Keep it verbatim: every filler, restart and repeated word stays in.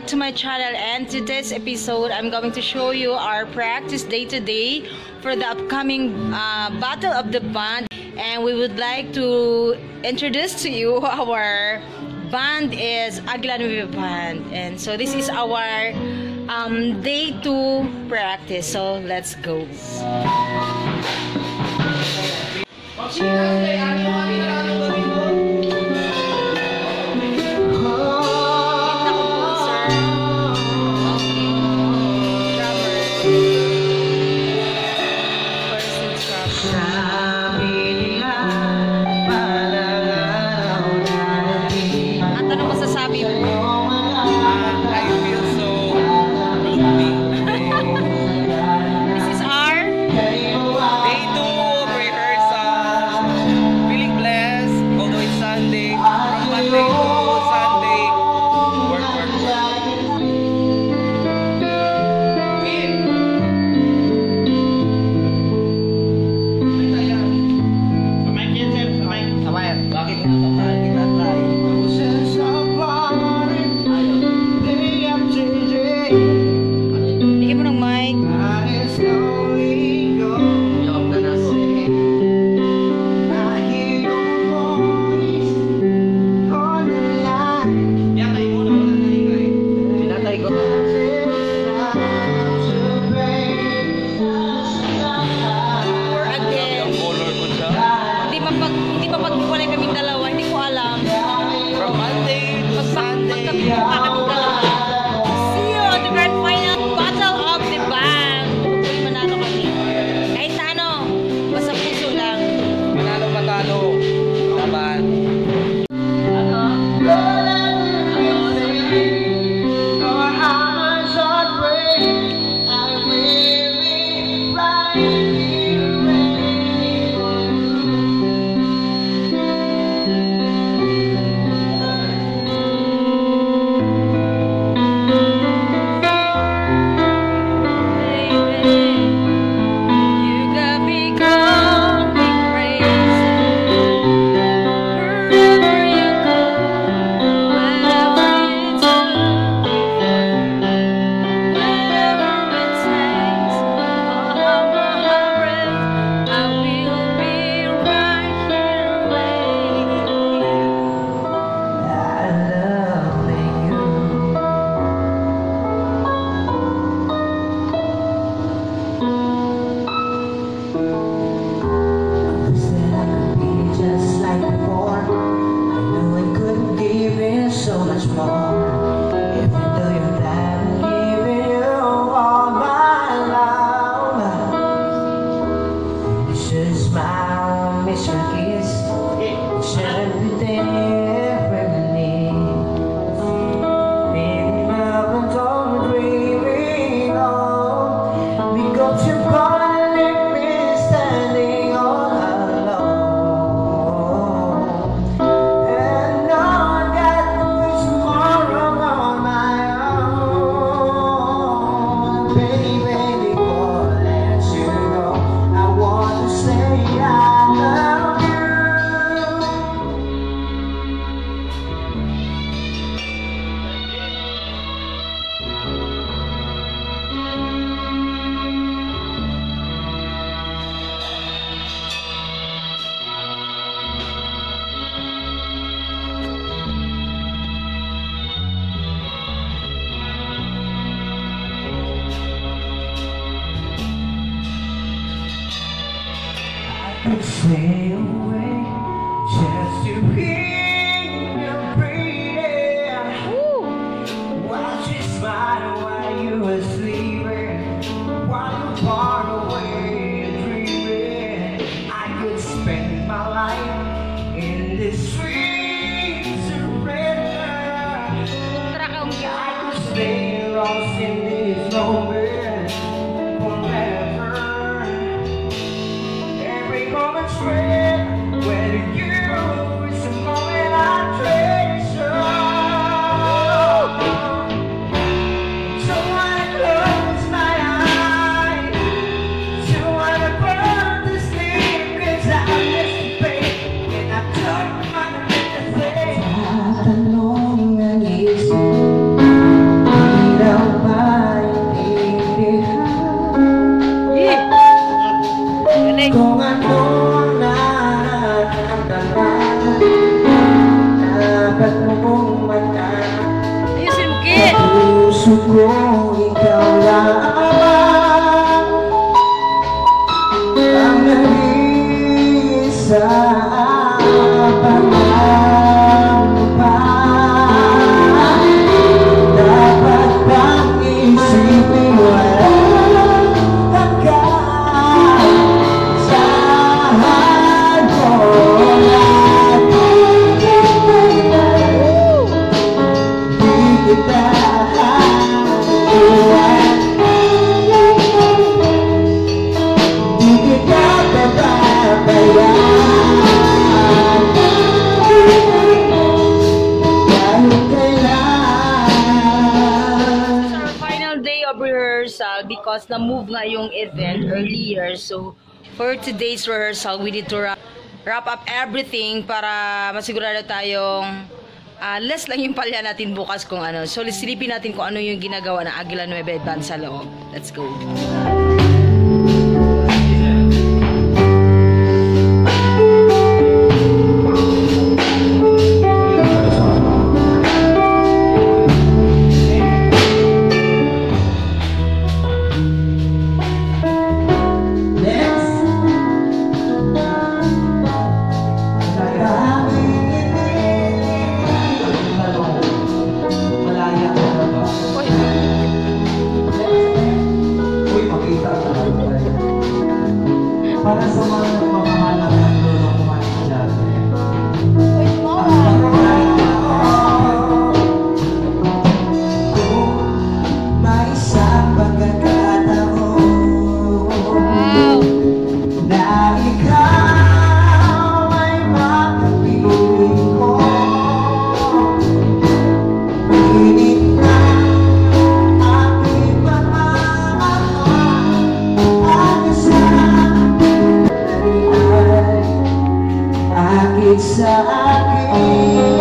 to my channel, and today's episode I'm going to show you our practice day to day for the upcoming uh, Battle of the Band. And we would like to introduce to you our band is Aguila Nueva Band, and so this is our um, day two practice. So let's go. Stay away just to hear you breathing. Watch you smile while you were sleeping, while you're far away dreaming. I could spend my life in this sweet surrender. I could stay lost in this moment forever. Every moment's real, where you is the moment I treasure. So I close my eyes, so I burn the sleep, 'cause I miss the pain, and I tuck my dapat mong mata. Ayusin mo, Kit. Puso ko ikaw lamang ang nag-iisa pangamba. Dapat bang isipin walang hanggan? Saan ko natin di kita iwan, di kita pababayaan kahit kailan. It's our final day of rehearsal because na-move nga yung event earlier. So, for today's rehearsal, we need to wrap, wrap up everything para masigurado tayong uh, less lang yung palya natin bukas kung ano. So, silipin natin kung ano yung ginagawa ng Aguila Nueva Band sa loob. Let's go. Para sa mga nagmamahalang ng lolo kumain dyan. Kung may isang pagkakataon na ikaw ay makapiling ko, pilit na aking pamamahal ang isang akit sa akin.